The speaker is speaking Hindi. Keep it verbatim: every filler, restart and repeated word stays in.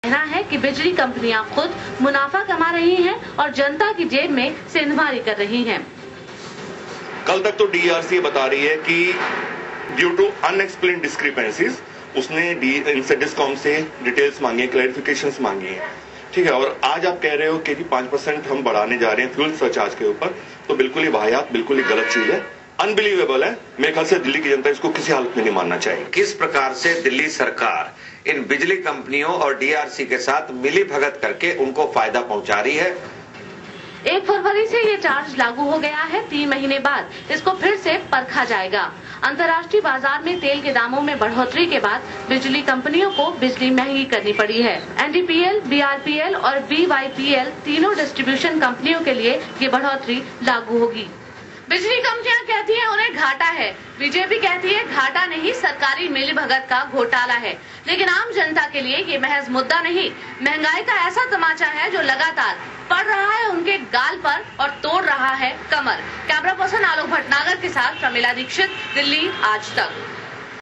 कहना है कि बिजली कंपनियां खुद मुनाफा कमा रही हैं और जनता की जेब में सेंधमारी कर रही हैं। कल तक तो डीआरसी बता रही है कि ड्यू टू अनएक्सप्लेन्ड डिस्क्रिपेंसीज उसने इनसे डिस्कॉम से डिटेल्स मांगी है, क्लैरिफिकेशंस मांगी हैं, ठीक है। और आज आप कह रहे हो कि पांच परसेंट हम बढ़ाने जा रहे हैं फ्यूल सरचार्ज के ऊपर, तो बिल्कुल ही वाहियात, बिल्कुल ही गलत चीज है, अनबिलीवेबल है। मेरे ख्याल से दिल्ली की जनता इसको किसी हालत में नहीं मानना चाहिए। किस प्रकार से दिल्ली सरकार इन बिजली कंपनियों और डीआरसी के साथ मिली भगत करके उनको फायदा पहुंचा रही है। एक फरवरी से ये चार्ज लागू हो गया है। तीन महीने बाद इसको फिर से परखा जाएगा। अंतर्राष्ट्रीय बाजार में तेल के दामों में बढ़ोतरी के बाद बिजली कंपनियों को बिजली महंगी करनी पड़ी है। एनडीपीएल, बीआरपीएल और बीवाईपीएल तीनों डिस्ट्रीब्यूशन कंपनियों के लिए ये बढ़ोतरी लागू होगी। बिजली कंपनियां कहती हैं उन्हें घाटा है, बीजेपी कहती है घाटा नहीं, सरकारी मिलीभगत का घोटाला है। लेकिन आम जनता के लिए ये महज मुद्दा नहीं, महंगाई का ऐसा तमाचा है जो लगातार पड़ रहा है उनके गाल पर और तोड़ रहा है कमर। कैमरा पर्सन आलोक भटनागर के साथ प्रमिला दीक्षित, दिल्ली आज तक।